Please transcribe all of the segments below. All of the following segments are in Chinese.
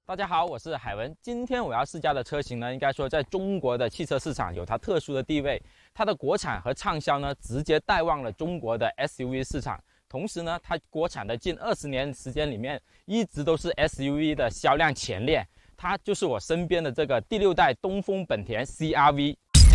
大家好，我是海文。今天我要试驾的车型呢，应该说在中国的汽车市场有它特殊的地位。它的国产和畅销呢，直接带旺了中国的 SUV 市场。同时呢，它国产的近20年时间里面，一直都是 SUV 的销量前列。它就是我身边的这个第6代东风本田 CR-V。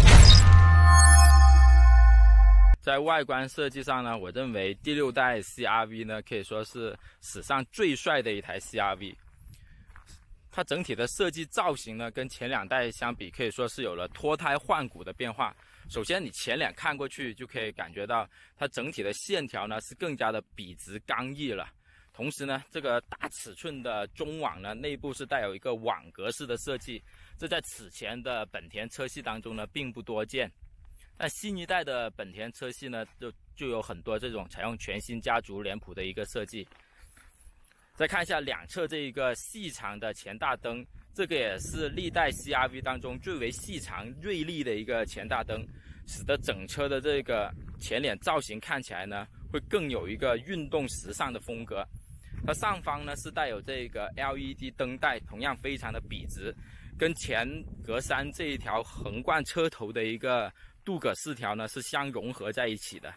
在外观设计上呢，我认为第6代 CR-V 呢，可以说是史上最帅的一台 CR-V。它整体的设计造型呢，跟前2代相比，可以说是有了脱胎换骨的变化。首先，你前脸看过去就可以感觉到它整体的线条呢是更加的笔直刚毅了。同时呢，这个大尺寸的中网呢，内部是带有一个网格式的设计，这在此前的本田车系当中呢并不多见。但新一代的本田车系呢，就有很多这种采用全新家族脸谱的一个设计。再看一下两侧这一个细长的前大灯，这个也是历代 CR-V 当中最为细长锐利的一个前大灯，使得整车的这个前脸造型看起来呢，会更有一个运动时尚的风格。它上方呢是带有这个 LED 灯带，同样非常的笔直，跟前格栅这一条横贯车头的一个镀铬饰条呢是相融合在一起的，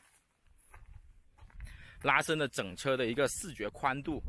拉伸了整车的一个视觉宽度。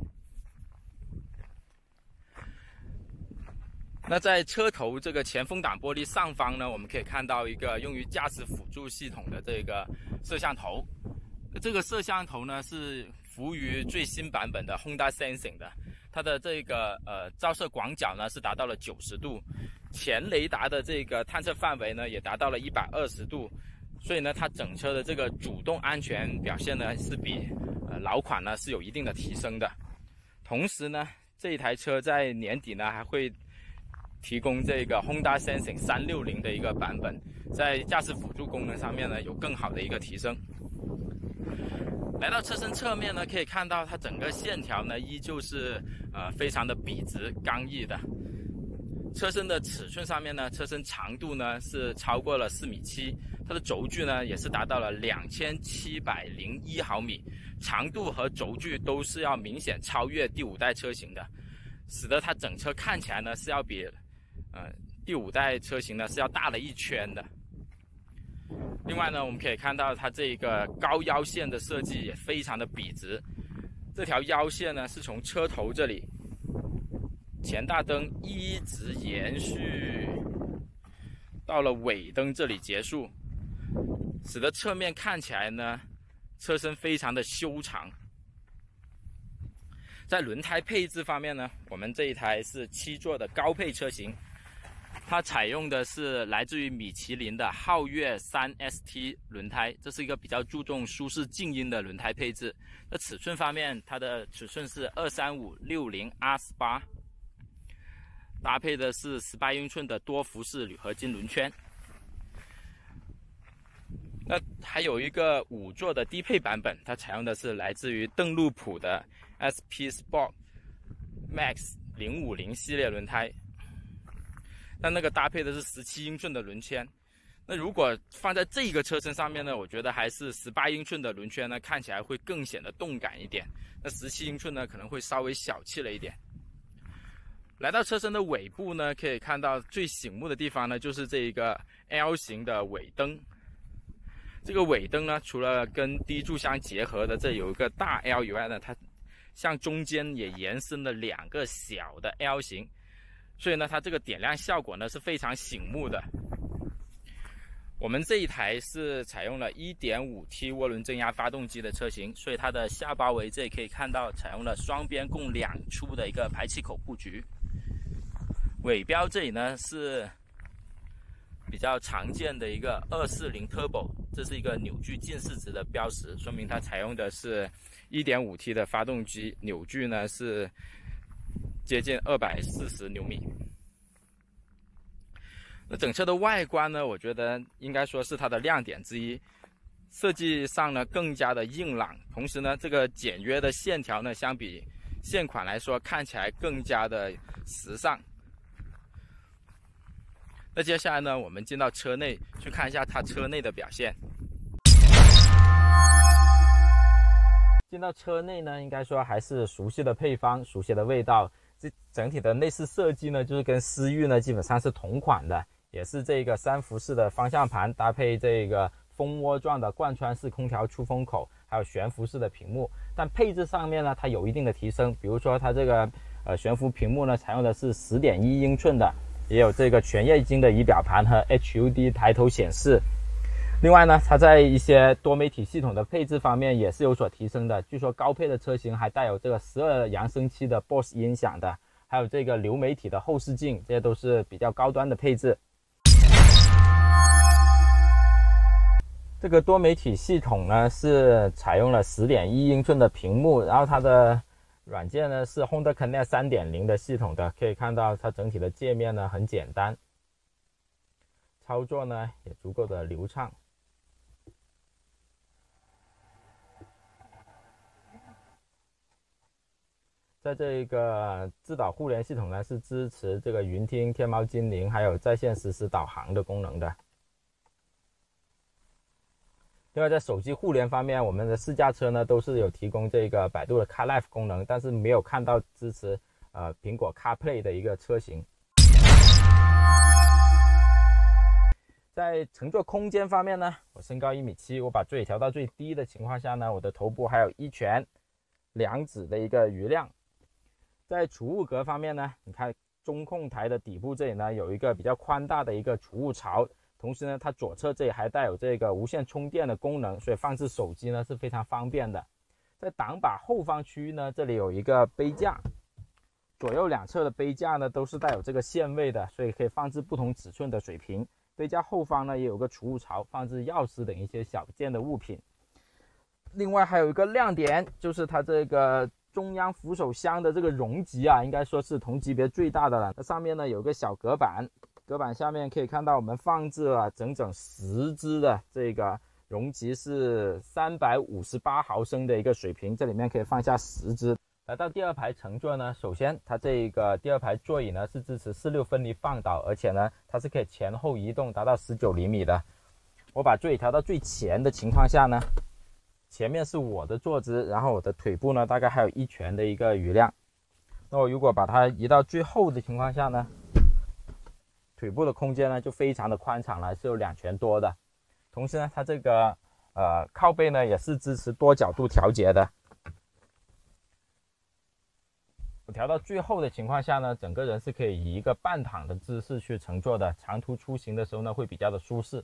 那在车头这个前风挡玻璃上方呢，我们可以看到一个用于驾驶辅助系统的这个摄像头。这个摄像头呢是服务于最新版本的 Honda Sensing 的，它的这个照射广角呢是达到了90度，前雷达的这个探测范围呢也达到了120度，所以呢它整车的这个主动安全表现呢是比老款呢是有一定的提升的。同时呢，这一台车在年底呢还会提供这个 Honda Sensing 360的一个版本，在驾驶辅助功能上面呢有更好的一个提升。来到车身侧面呢，可以看到它整个线条呢依旧是非常的笔直刚毅的。车身的尺寸上面呢，车身长度呢是超过了4.7米，它的轴距呢也是达到了2701毫米，长度和轴距都是要明显超越第5代车型的，使得它整车看起来呢是要比第5代车型呢是要大了1圈的。另外呢，我们可以看到它这个高腰线的设计也非常的笔直，这条腰线呢是从车头这里前大灯一直延续到了尾灯这里结束，使得侧面看起来呢车身非常的修长。在轮胎配置方面呢，我们这一台是7座的高配车型，它采用的是来自于米其林的皓月3 ST 轮胎，这是一个比较注重舒适静音的轮胎配置。那尺寸方面，它的尺寸是235/60 R18， 搭配的是18英寸的多辐式铝合金轮圈。那还有一个5座的低配版本，它采用的是来自于邓路普的 SP Sport Max 050系列轮胎，那个搭配的是17英寸的轮圈。那如果放在这个车身上面呢，我觉得还是18英寸的轮圈呢，看起来会更显得动感一点。那17英寸呢，可能会稍微小气了一点。来到车身的尾部呢，可以看到最醒目的地方呢，就是这一个 L 型的尾灯。这个尾灯呢，除了跟低柱相结合的这有一个大 L 以外呢，它向中间也延伸了2个小的 L 型，所以呢，它这个点亮效果呢是非常醒目的。我们这一台是采用了 1.5T 涡轮增压发动机的车型，所以它的下包围这里可以看到采用了双边共2出的一个排气口布局。尾标这里呢是比较常见的一个240 Turbo， 这是一个扭矩近似值的标识，说明它采用的是 1.5T 的发动机，扭矩呢是接近240牛米。那整车的外观呢，我觉得应该说是它的亮点之一，设计上呢更加的硬朗，同时呢这个简约的线条呢，相比现款来说看起来更加的时尚。那接下来呢，我们进到车内去看一下它车内的表现。进到车内呢，应该说还是熟悉的配方、熟悉的味道。 这整体的内饰设计呢，就是跟思域呢基本上是同款的，也是这个3辐式的方向盘，搭配这个蜂窝状的贯穿式空调出风口，还有悬浮式的屏幕。但配置上面呢，它有一定的提升，比如说它这个悬浮屏幕呢，采用的是10.1英寸的，也有这个全液晶的仪表盘和 HUD 抬头显示。另外呢，它在一些多媒体系统的配置方面也是有所提升的。据说高配的车型还带有这个12扬声器的 BOSE 音响的，还有这个流媒体的后视镜，这些都是比较高端的配置。这个多媒体系统呢是采用了10.1英寸的屏幕，然后它的软件呢是 Honda Connect 3.0 的系统的，可以看到它整体的界面呢很简单，操作呢也足够的流畅。在这个自导互联系统呢，是支持这个云听、天猫精灵还有在线实时导航的功能的。另外，在手机互联方面，我们的试驾车呢都是有提供这个百度的 CarLife 功能，但是没有看到支持苹果 CarPlay 的一个车型。在乘坐空间方面呢，我身高1.7米，我把座椅调到最低的情况下呢，我的头部还有1拳2指的一个余量。在储物格方面呢，你看中控台的底部这里呢有一个比较宽大的一个储物槽，同时呢它左侧这里还带有这个无线充电的功能，所以放置手机呢是非常方便的。在挡把后方区域呢，这里有一个杯架，左右两侧的杯架呢都是带有这个限位的，所以可以放置不同尺寸的水瓶。杯架后方呢也有个储物槽，放置钥匙等一些小件的物品。另外还有一个亮点，就是它这个中央扶手箱的这个容积啊，应该说是同级别最大的了。它上面呢有个小隔板，隔板下面可以看到我们放置了整整10支的这个容积是358毫升的一个水瓶，这里面可以放下10支。来到第二排乘坐呢，首先它这个第二排座椅呢是支持4/6分离放倒，而且呢它是可以前后移动达到19厘米的。我把座椅调到最前的情况下呢，前面是我的坐姿，然后我的腿部呢大概还有1拳的一个余量。那我如果把它移到最后的情况下呢，腿部的空间呢就非常的宽敞了，是有2拳多的。同时呢，它这个靠背呢也是支持多角度调节的。我调到最后的情况下呢，整个人是可以以一个半躺的姿势去乘坐的，长途出行的时候呢会比较的舒适。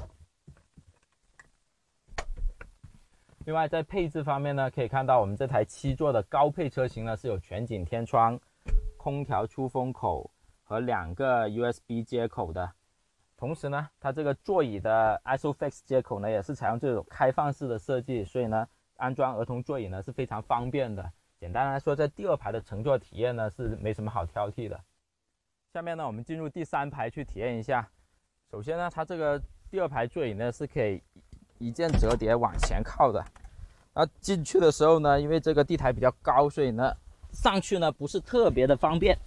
另外在配置方面呢，可以看到我们这台7座的高配车型呢是有全景天窗、空调出风口和2个 USB 接口的。同时呢，它这个座椅的 ISOFIX 接口呢也是采用这种开放式的设计，所以呢安装儿童座椅呢是非常方便的。简单来说，在第二排的乘坐体验呢是没什么好挑剔的。下面呢，我们进入第3排去体验一下。首先呢，它这个第二排座椅呢是可以一键折叠往前靠的。然后进去的时候呢，因为这个地台比较高，所以呢上去呢不是特别的方便。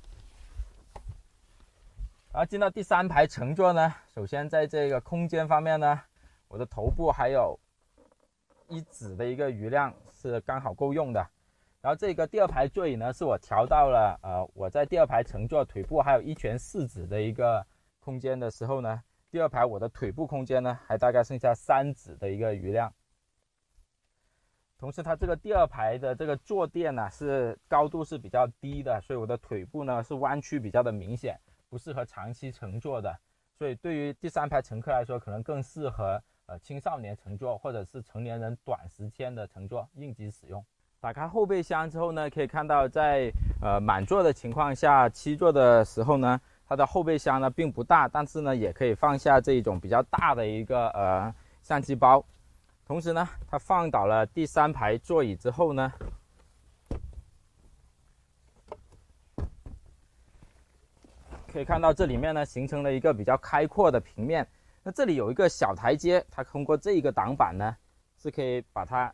然后进到第3排乘坐呢，首先在这个空间方面呢，我的头部还有1指的一个余量是刚好够用的。然后这个第二排座椅呢，是我调到了我在第二排乘坐腿部还有1拳4指的一个空间的时候呢，第二排我的腿部空间呢还大概剩下3指的一个余量。同时它这个第二排的这个坐垫呢是高度是比较低的，所以我的腿部呢是弯曲比较的明显，不适合长期乘坐的。所以对于第3排乘客来说，可能更适合青少年乘坐或者是成年人短时间的乘坐应急使用。打开后备箱之后呢，可以看到在满座的情况下，7座的时候呢，它的后备箱呢并不大，但是呢也可以放下这种比较大的一个相机包。同时呢，它放倒了第3排座椅之后呢，可以看到这里面呢形成了一个比较开阔的平面。那这里有一个小台阶，它通过这个挡板呢是可以把它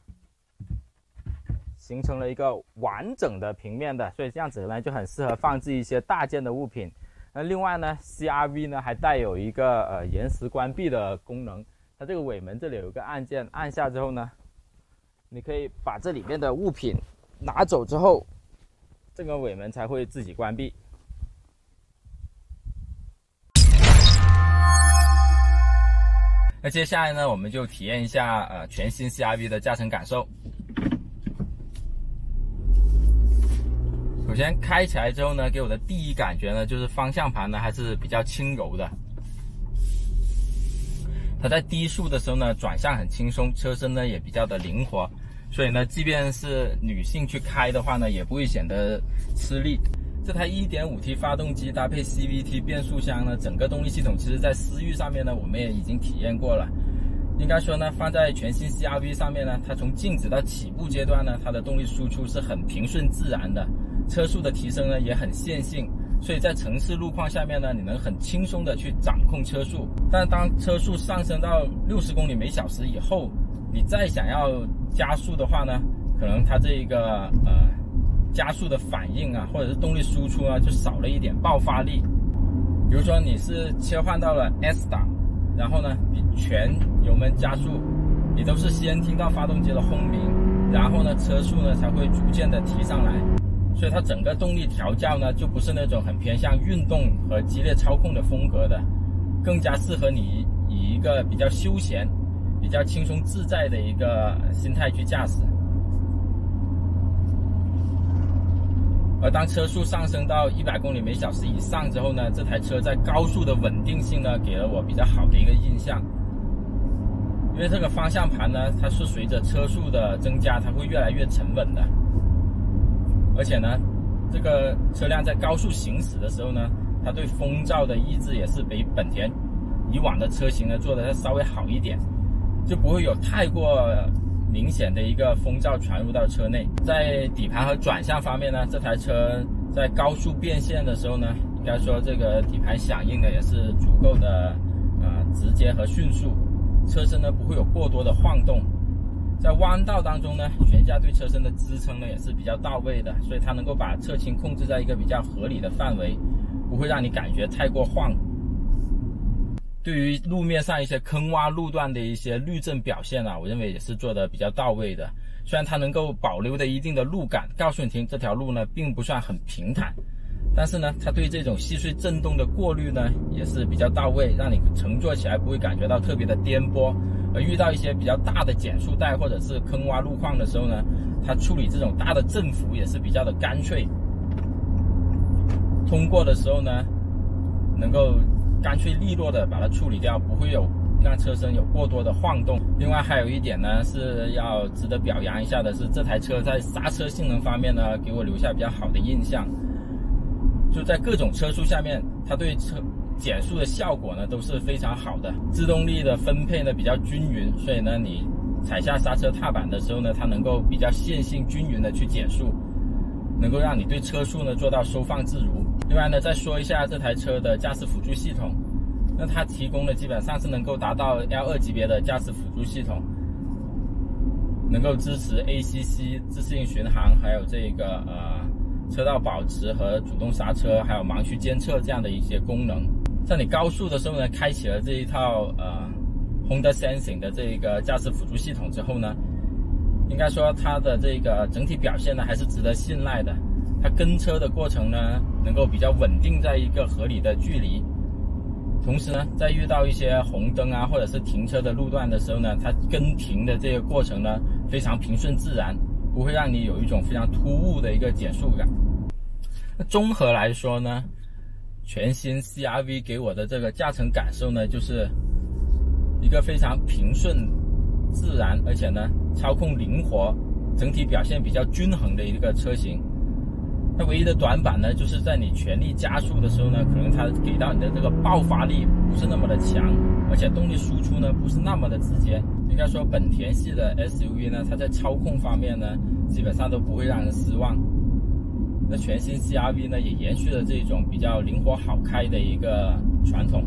形成了一个完整的平面的，所以这样子呢就很适合放置一些大件的物品。那另外呢 ，CR-V 呢还带有一个延时关闭的功能。它这个尾门这里有一个按键，按下之后呢，你可以把这里面的物品拿走之后， 这个尾门才会自己关闭。那接下来呢，我们就体验一下全新 CR-V 的驾乘感受。首先开起来之后呢，给我的第一感觉呢，就是方向盘呢还是比较轻柔的。它在低速的时候呢，转向很轻松，车身呢也比较的灵活，所以呢，即便是女性去开的话呢，也不会显得吃力。这台 1.5T 发动机搭配 CVT 变速箱呢，整个动力系统其实在思域上面呢，我们也已经体验过了。应该说呢，放在全新 CR-V 上面呢，它从静止到起步阶段呢，它的动力输出是很平顺自然的，车速的提升呢也很线性，所以在城市路况下面呢，你能很轻松的去掌控车速。但当车速上升到60公里每小时以后，你再想要加速的话呢，可能它这个加速的反应啊，或者是动力输出啊，就少了一点爆发力。比如说你是切换到了 S 档，然后呢，你全油门加速，你都是先听到发动机的轰鸣，然后呢，车速呢才会逐渐的提上来。所以它整个动力调教呢，就不是那种很偏向运动和激烈操控的风格的，更加适合你以一个比较休闲、比较轻松自在的一个心态去驾驶。而当车速上升到100公里每小时以上之后呢，这台车在高速的稳定性呢，给了我比较好的一个印象。因为这个方向盘呢，它是随着车速的增加，它会越来越沉稳的。而且呢，这个车辆在高速行驶的时候呢，它对风噪的抑制也是比本田以往的车型呢做的稍微好一点，就不会有太过明显的一个风噪传入到车内。在底盘和转向方面呢，这台车在高速变线的时候呢，应该说这个底盘响应呢也是足够的直接和迅速，车身呢不会有过多的晃动。在弯道当中呢，悬架对车身的支撑呢也是比较到位的，所以它能够把侧倾控制在一个比较合理的范围，不会让你感觉太过晃。对于路面上一些坑洼路段的一些滤震表现啊，我认为也是做的比较到位的。虽然它能够保留的一定的路感，告诉你听这条路呢并不算很平坦，但是呢，它对这种细碎震动的过滤呢也是比较到位，让你乘坐起来不会感觉到特别的颠簸。而遇到一些比较大的减速带或者是坑洼路况的时候呢，它处理这种大的振幅也是比较的干脆。通过的时候呢，能够干脆利落的把它处理掉，不会有让车身有过多的晃动。另外还有一点呢，是要值得表扬一下的是，这台车在刹车性能方面呢，给我留下比较好的印象。就在各种车速下面，它对减速的效果呢都是非常好的，制动力的分配呢比较均匀，所以呢你踩下刹车踏板的时候呢，它能够比较线性均匀的去减速，能够让你对车速呢做到收放自如。另外呢，再说一下这台车的驾驶辅助系统，那它提供的基本上是能够达到 L2 级别的驾驶辅助系统，能够支持 ACC 自适应巡航，还有这个车道保持和主动刹车，还有盲区监测这样的一些功能。在你高速的时候呢，开启了这一套Honda Sensing 的这个驾驶辅助系统之后呢，应该说它的这个整体表现呢还是值得信赖的。它跟车的过程呢，能够比较稳定在一个合理的距离，同时呢，在遇到一些红灯啊或者是停车的路段的时候呢，它跟停的这个过程呢非常平顺自然，不会让你有一种非常突兀的一个减速感。那综合来说呢，全新 CR-V 给我的这个驾乘感受呢，就是一个非常平顺自然，而且呢操控灵活，整体表现比较均衡的一个车型。它唯一的短板呢，就是在你全力加速的时候呢，可能它给到你的这个爆发力不是那么的强，而且动力输出呢不是那么的直接。应该说本田系的 SUV 呢，它在操控方面呢，基本上都不会让人失望。那全新 CR-V 呢，也延续了这种比较灵活好开的一个传统。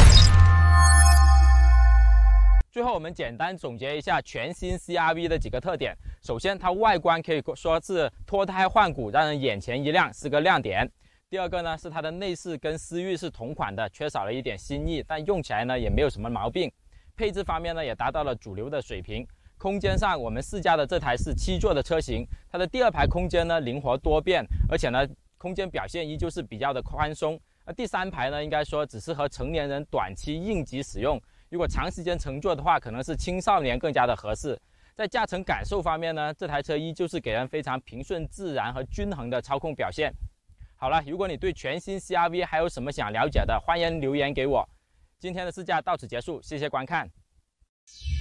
最后我们简单总结一下全新 CR-V 的几个特点。首先，它外观可以说是脱胎换骨，让人眼前一亮，是个亮点。第二个呢，是它的内饰跟思域是同款的，缺少了一点新意，但用起来呢也没有什么毛病。配置方面呢，也达到了主流的水平。 空间上，我们试驾的这台是7座的车型，它的第2排空间呢灵活多变，而且呢空间表现依旧是比较的宽松。那第3排呢，应该说只适合成年人短期应急使用，如果长时间乘坐的话，可能是青少年更加的合适。在驾乘感受方面呢，这台车依旧是给人非常平顺、自然和均衡的操控表现。好了，如果你对全新 CR-V 还有什么想了解的，欢迎留言给我。今天的试驾到此结束，谢谢观看。